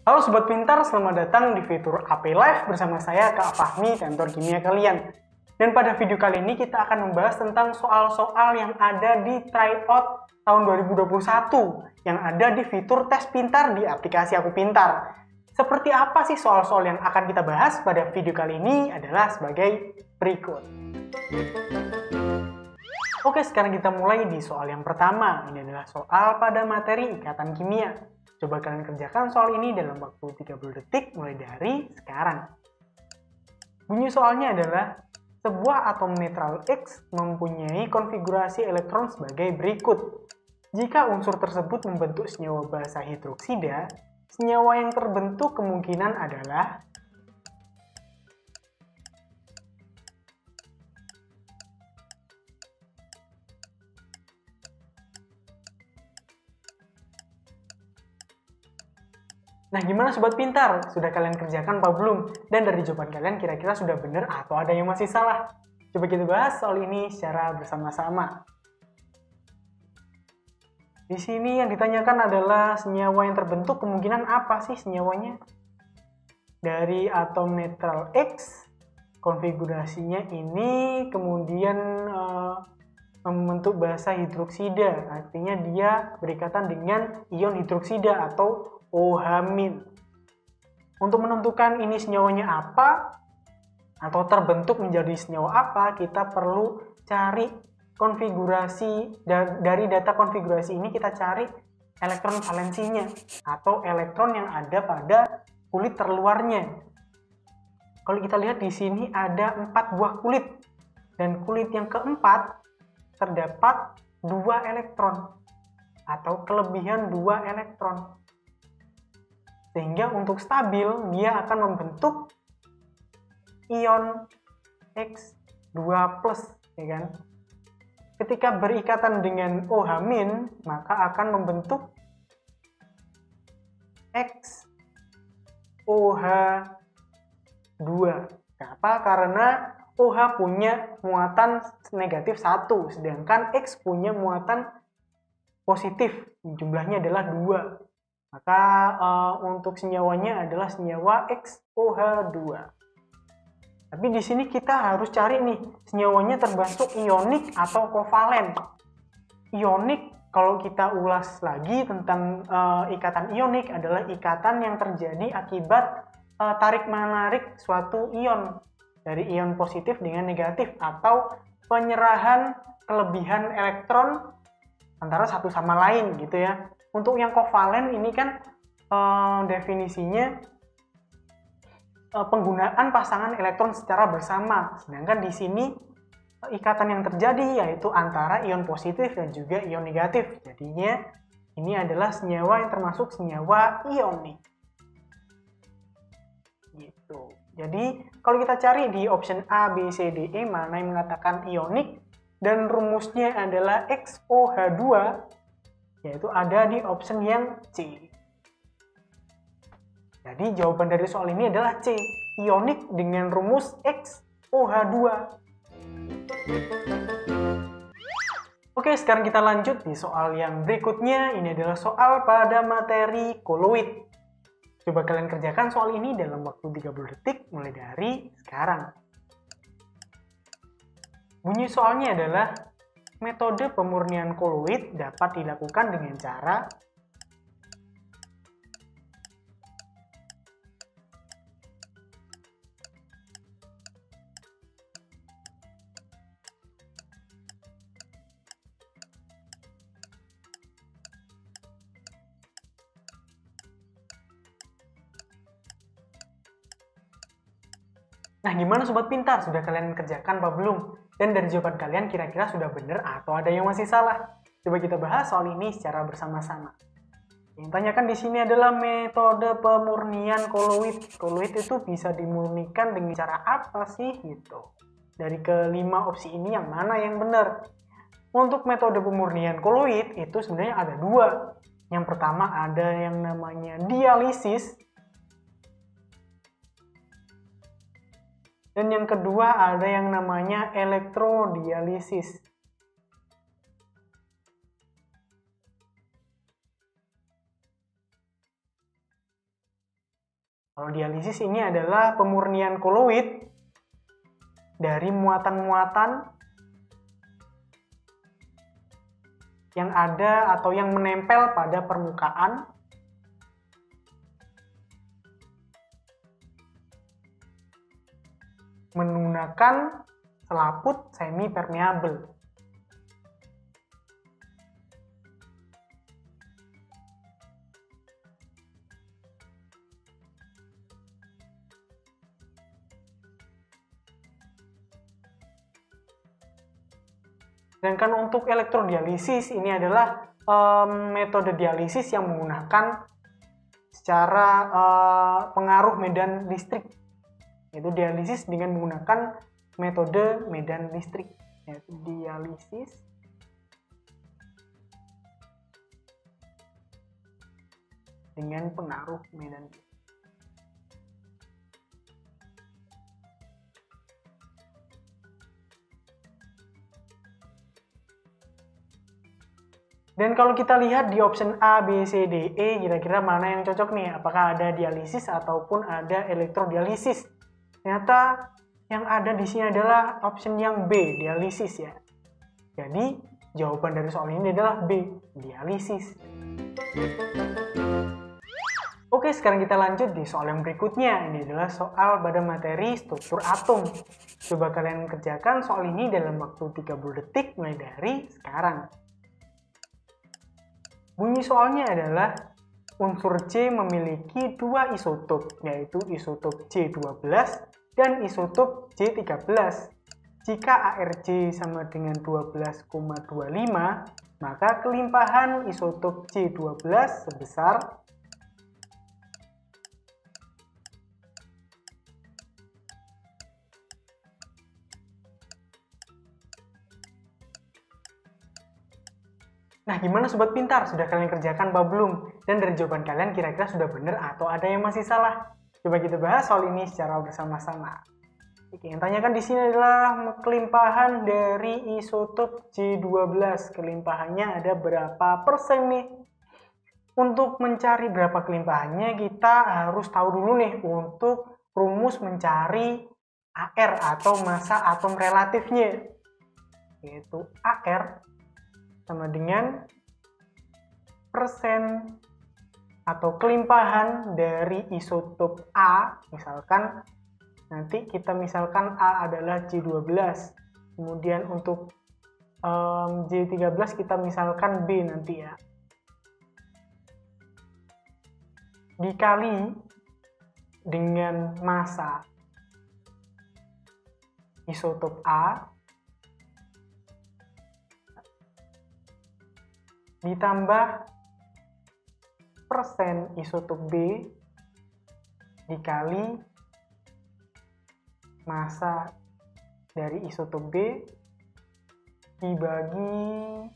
Halo Sobat Pintar, selamat datang di fitur AP Live bersama saya Kak Fahmi, kantor kimia kalian. Dan pada video kali ini kita akan membahas tentang soal-soal yang ada di tryout tahun 2021 yang ada di fitur tes pintar di aplikasi Aku Pintar. Seperti apa sih soal-soal yang akan kita bahas pada video kali ini adalah sebagai berikut. Oke, sekarang kita mulai di soal yang pertama. Ini adalah soal pada materi ikatan kimia. Coba kalian kerjakan soal ini dalam waktu 30 detik mulai dari sekarang. Bunyi soalnya adalah, sebuah atom netral X mempunyai konfigurasi elektron sebagai berikut. Jika unsur tersebut membentuk senyawa basa hidroksida, senyawa yang terbentuk kemungkinan adalah Nah, gimana Sobat Pintar? Sudah kalian kerjakan apa belum? Dan dari jawaban kalian kira-kira sudah benar atau ada yang masih salah? Coba kita bahas soal ini secara bersama-sama. Di sini yang ditanyakan adalah senyawa yang terbentuk kemungkinan apa sih senyawanya? Dari atom netral X, konfigurasinya ini kemudian membentuk basa hidroksida. Artinya dia berikatan dengan ion hidroksida atau OH-. Untuk menentukan ini senyawanya apa atau terbentuk menjadi senyawa apa, kita perlu cari konfigurasi. Dari data konfigurasi ini kita cari elektron valensinya atau elektron yang ada pada kulit terluarnya. Kalau kita lihat di sini ada 4 buah kulit, dan kulit yang keempat terdapat 2 elektron atau kelebihan 2 elektron. Sehingga untuk stabil dia akan membentuk ion X2+, ya kan? Ketika berikatan dengan OH-, maka akan membentuk XOH2. Kenapa? Karena OH punya muatan negatif 1, sedangkan X punya muatan positif, jumlahnya adalah 2. Maka untuk senyawanya adalah senyawa XOH2. Tapi di sini kita harus cari nih, senyawanya terbentuk ionik atau kovalen. Ionik, kalau kita ulas lagi tentang ikatan ionik, adalah ikatan yang terjadi akibat tarik-menarik suatu ion dari ion positif dengan negatif, atau penyerahan kelebihan elektron antara satu sama lain gitu ya. Untuk yang kovalen ini kan definisinya penggunaan pasangan elektron secara bersama. Sedangkan di sini ikatan yang terjadi yaitu antara ion positif dan juga ion negatif. Jadinya ini adalah senyawa yang termasuk senyawa ionik. Gitu. Jadi kalau kita cari di option A, B, C, D, E mana yang mengatakan ionik dan rumusnya adalah XOH2, yaitu ada di option yang C. Jadi jawaban dari soal ini adalah C, ionik dengan rumus XOH2. Oke, sekarang kita lanjut di soal yang berikutnya. Ini adalah soal pada materi koloid. Coba kalian kerjakan soal ini dalam waktu 30 detik mulai dari sekarang. Bunyi soalnya adalah, metode pemurnian koloid dapat dilakukan dengan cara Nah, gimana Sobat Pintar? Sudah kalian kerjakan apa belum? Dan dari jawaban kalian kira-kira sudah benar atau ada yang masih salah? Coba kita bahas soal ini secara bersama-sama. Yang tanyakan di sini adalah metode pemurnian koloid. Koloid itu bisa dimurnikan dengan cara apa sih gitu? Dari kelima opsi ini yang mana yang benar? Untuk metode pemurnian koloid itu sebenarnya ada 2. Yang pertama ada yang namanya dialisis. Dan yang kedua ada yang namanya elektrodialisis. Kalau dialisis ini adalah pemurnian koloid dari muatan-muatan yang ada atau yang menempel pada permukaan menggunakan selaput semi permeabel. Sedangkan untuk elektrodialisis ini adalah metode dialisis yang menggunakan secara pengaruh medan listrik, yaitu dialisis dengan menggunakan metode medan listrik, yaitu dialisis dengan pengaruh medan listrik. Dan kalau kita lihat di option A, B, C, D, E, kira-kira mana yang cocok nih? Apakah ada dialisis ataupun ada elektrodialisis? Ternyata yang ada di sini adalah option yang B, dialisis ya. Jadi jawaban dari soal ini adalah B, dialisis. Oke, sekarang kita lanjut di soal yang berikutnya. Ini adalah soal pada materi struktur atom. Coba kalian kerjakan soal ini dalam waktu 30 detik mulai dari sekarang. Bunyi soalnya adalah unsur C memiliki dua isotop, yaitu isotop C12 dan isotop C13. Jika ARC sama dengan 12,25, maka kelimpahan isotop C12 sebesar Nah, gimana Sobat Pintar? Sudah kalian kerjakan apa belum? Dan dari jawaban kalian kira-kira sudah benar atau ada yang masih salah? Coba kita bahas soal ini secara bersama-sama. Oke, yang tanyakan di sini adalah kelimpahan dari isotop C12. Kelimpahannya ada berapa persen nih? Untuk mencari berapa kelimpahannya, kita harus tahu dulu nih untuk rumus mencari AR atau massa atom relatifnya. Yaitu AR sama dengan persen atau kelimpahan dari isotop A. Misalkan nanti kita misalkan A adalah C12, kemudian untuk J13 kita misalkan B nanti ya, dikali dengan massa isotop A ditambah persen isotop B dikali massa dari isotop B dibagi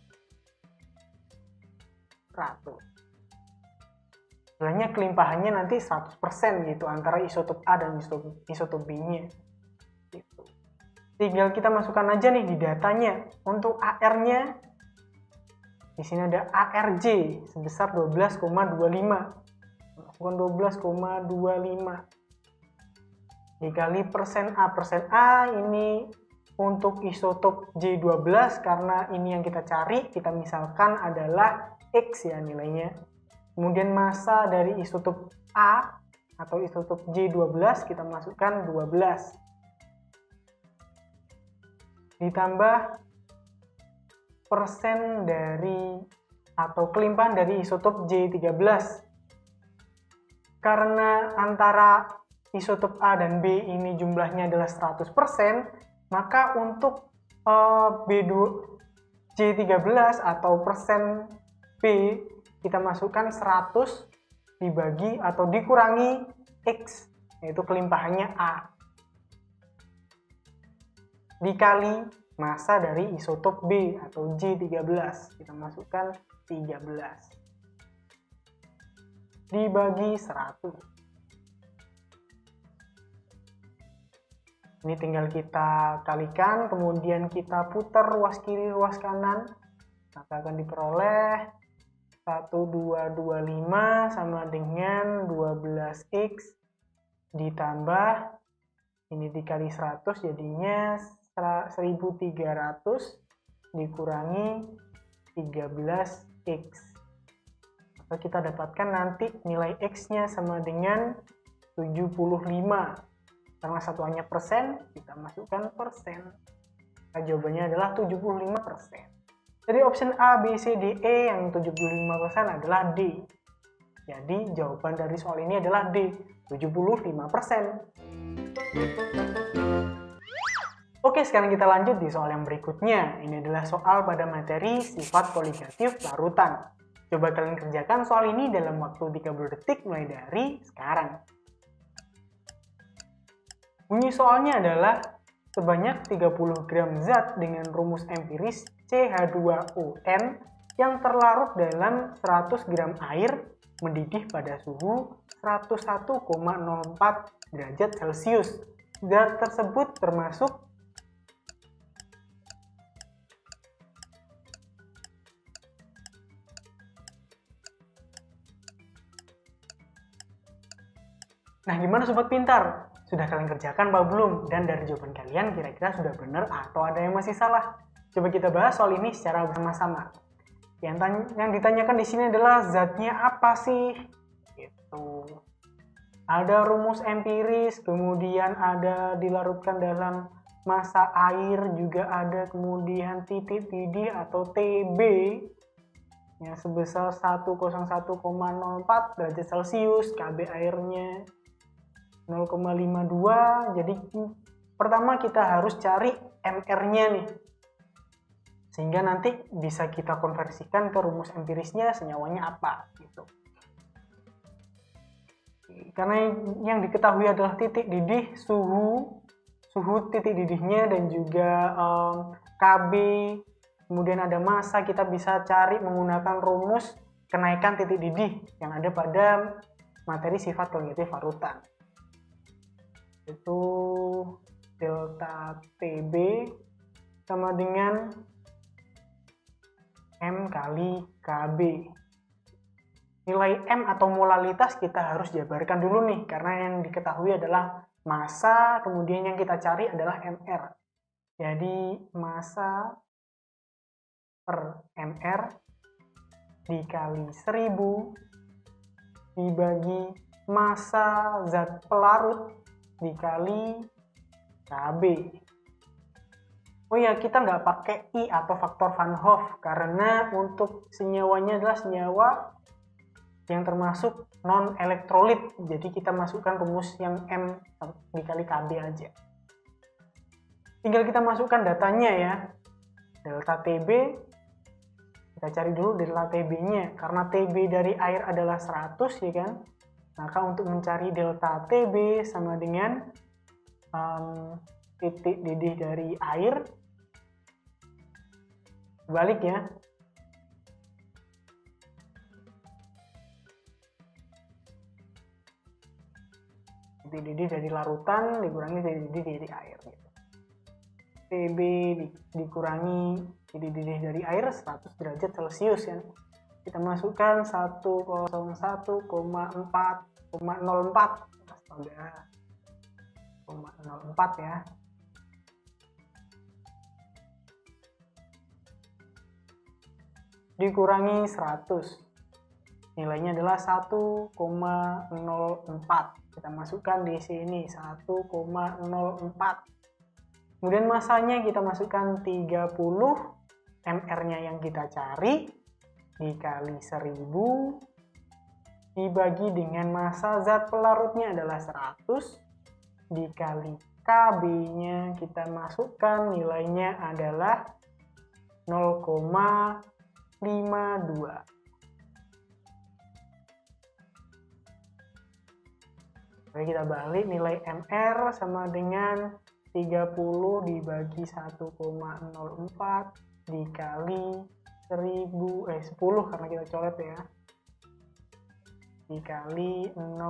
100. Sebenarnya kelimpahannya nanti 100% gitu antara isotop A dan isotop B-nya. Gitu. Tinggal kita masukkan aja nih di datanya. Untuk AR-nya di sini ada ARJ sebesar 12,25. Masukkan 12,25 dikali persen A. Persen A ini untuk isotop J12 karena ini yang kita cari, kita misalkan adalah X ya nilainya. Kemudian massa dari isotop A atau isotop J12 kita masukkan 12 ditambah persen dari atau kelimpahan dari isotop J13. Karena antara isotop A dan B ini jumlahnya adalah 100%, maka untuk J13 atau persen B kita masukkan 100 dibagi atau dikurangi X, yaitu kelimpahannya A, dikali massa dari isotop B atau J13, kita masukkan 13 dibagi 100. Ini tinggal kita kalikan, kemudian kita putar ruas kiri ruas kanan, maka akan diperoleh 1225 sama dengan 12x ditambah ini dikali 100 jadinya 1300 dikurangi 13x. Maka kita dapatkan nanti nilai x-nya sama dengan 75. Karena satuannya persen, kita masukkan persen. Nah, jawabannya adalah 75%. Jadi option A, B, C, D, E yang 75% adalah D. Jadi jawaban dari soal ini adalah D, 75%. Oke, sekarang kita lanjut di soal yang berikutnya. Ini adalah soal pada materi sifat koligatif larutan. Coba kalian kerjakan soal ini dalam waktu 30 detik mulai dari sekarang. Bunyi soalnya adalah sebanyak 30 gram zat dengan rumus empiris CH2ON yang terlarut dalam 100 gram air mendidih pada suhu 101,04 derajat Celcius. Zat tersebut termasuk Nah, gimana sobat pintar? Sudah kalian kerjakan apa belum? Dan dari jawaban kalian kira-kira sudah benar atau ada yang masih salah? Coba kita bahas soal ini secara bersama-sama. Yang ditanyakan di sini adalah zatnya apa sih? Gitu. Ada rumus empiris, kemudian ada dilarutkan dalam massa air, juga ada kemudian titik didih atau TB yang sebesar 101,04 derajat Celcius, KB airnya 0,52. Jadi pertama kita harus cari MR-nya nih, sehingga nanti bisa kita konversikan ke rumus empirisnya senyawanya apa gitu. Karena yang diketahui adalah titik didih, suhu titik didihnya, dan juga KB, kemudian ada massa. Kita bisa cari menggunakan rumus kenaikan titik didih yang ada pada materi sifat koligatif larutan. Itu delta TB sama dengan M kali KB. Nilai M atau molalitas kita harus jabarkan dulu nih, karena yang diketahui adalah massa, kemudian yang kita cari adalah MR. Jadi massa per MR dikali 1000 dibagi massa zat pelarut dikali KB. Oh ya, kita nggak pakai I atau faktor Van Hoff karena untuk senyawanya adalah senyawa yang termasuk non elektrolit. Jadi kita masukkan rumus yang M dikali KB aja. Tinggal kita masukkan datanya ya. Delta TB, kita cari dulu delta TB-nya. Karena TB dari air adalah 100 ya kan. Maka untuk mencari delta TB sama dengan titik didih dari air, balik ya. Titik didih dari larutan dikurangi titik didih dari air gitu. TB dikurangi titik didih dari air 100 derajat Celcius ya. Kita masukkan 101,4,04 astaga 0,04 ya. Dikurangi 100, nilainya adalah 1,04. Kita masukkan di sini 1,04. Kemudian massanya kita masukkan 30, MR-nya yang kita cari dikali 1000 dibagi dengan massa zat pelarutnya adalah 100 dikali KB-nya kita masukkan nilainya adalah 0,52. Oke, kita balik, nilai MR sama dengan 30 dibagi 1,04 dikali 10 karena kita coret ya, dikali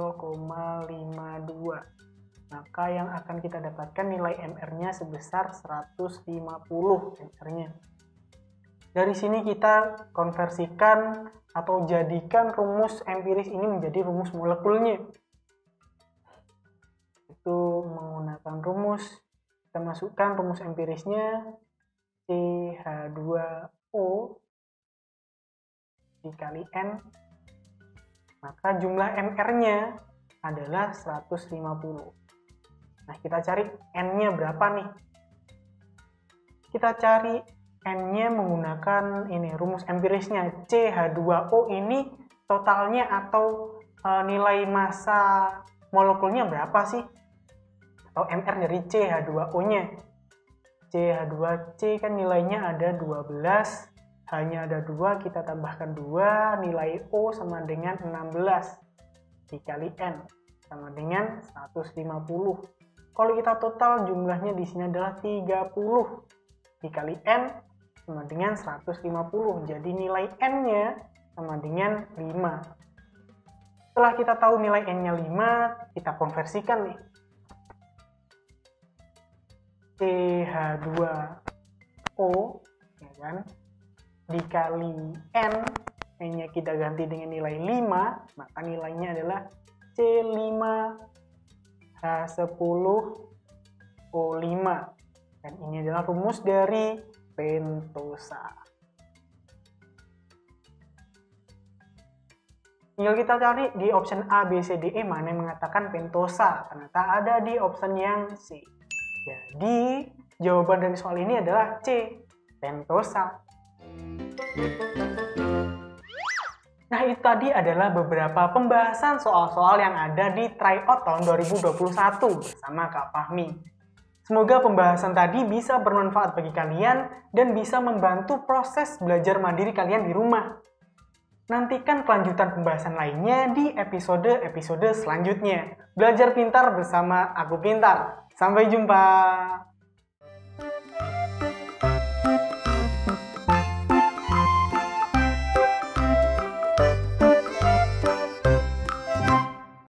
0,52. Maka yang akan kita dapatkan nilai MR-nya sebesar 150 MR-nya. Dari sini kita konversikan atau jadikan rumus empiris ini menjadi rumus molekulnya. itu menggunakan rumus, kita masukkan rumus empirisnya CH2O dikali N, maka jumlah MR-nya adalah 150. Nah, kita cari N-nya berapa nih? Kita cari N-nya menggunakan ini rumus empirisnya. CH2O ini totalnya atau nilai massa molekulnya berapa sih? Atau MR dari CH2O-nya. CH2C kan nilainya ada 12, hanya ada 2, kita tambahkan 2, nilai O sama dengan 16 dikali N sama dengan 150. Kalau kita total jumlahnya di sini adalah 30 dikali N sama dengan 150. Jadi nilai N-nya sama dengan 5. Setelah kita tahu nilai N-nya 5, kita konversikan nih. CH2O ya kan, dikali N, N-nya kita ganti dengan nilai 5, maka nilainya adalah C5H10O5. Dan ini adalah rumus dari pentosa. Tinggal kita cari di option A, B, C, D, E mana yang mengatakan pentosa. Ternyata ada di option yang C. Jadi jawaban dari soal ini adalah C, pentosa. Nah, itu tadi adalah beberapa pembahasan soal-soal yang ada di tryout tahun 2021 bersama Kak Fahmi. Semoga pembahasan tadi bisa bermanfaat bagi kalian dan bisa membantu proses belajar mandiri kalian di rumah. Nantikan kelanjutan pembahasan lainnya di episode-episode selanjutnya. Belajar pintar bersama Aku Pintar. Sampai jumpa!